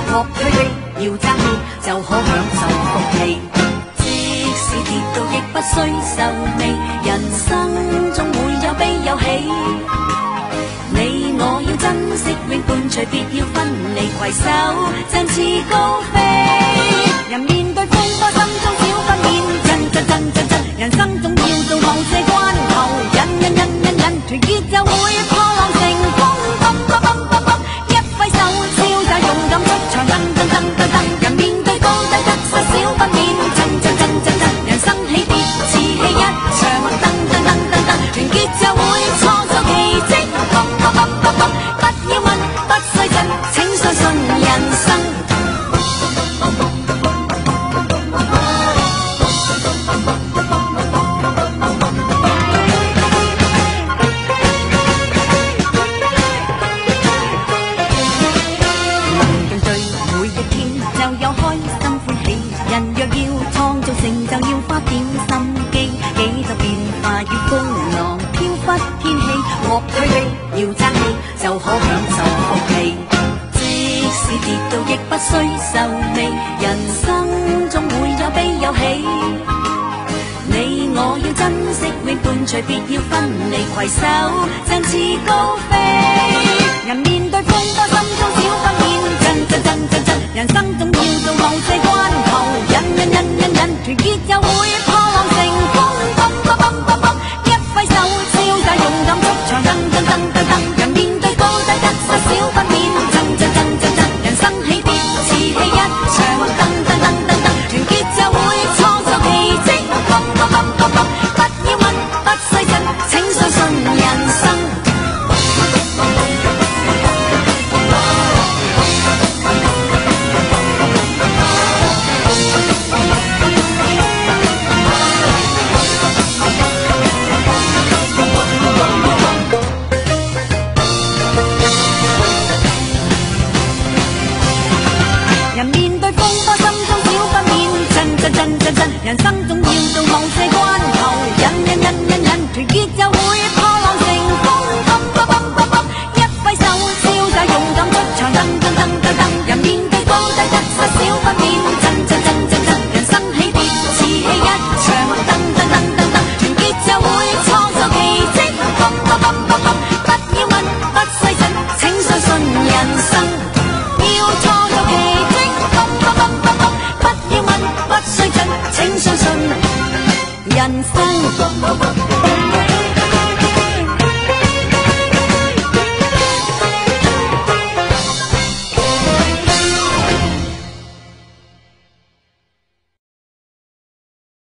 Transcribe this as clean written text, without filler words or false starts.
樂推起，要爭氣就可享受福氣。即使跌倒亦不需愁眉，人生中會有悲有喜。你我要珍惜永伴隨，別要分離，攜手振翅高飛。人面對風波，心中少不免震，人生總要到某些關頭，忍，團結就會破浪成風，一揮手超也勇敢出場，人面對高低得失少不免震，人生起跌似戲一場，團結就會創造奇蹟，不要問不須震，請相信人生。人若要創造成就，要花點心機，幾多變化要風浪飄忽天氣，樂推起要爭氣就可享受福氣。即使跌倒亦不需愁眉，人生中會有悲有喜。你我要珍惜永伴隨，別要分離，攜手振翅高飛。人面對風波，心中少不免震，人生總要到某些關頭，忍，團結就會破浪成風，一揮手超也勇敢出場，人面對高低得失少不免震，人生起跌似戲一場，團結就會創造奇蹟，不要問不須震，請相信人生。人面對風波，心中少不免震，人生總要到某些關頭，忍，團結就會破浪成風，一揮手超也勇敢出場，人面對高低得失少不免震，人生起跌似戲一場，團結就會創造奇蹟，不要問不須震，請相信人生，要創造奇蹟。不要問不須震，請相信人生。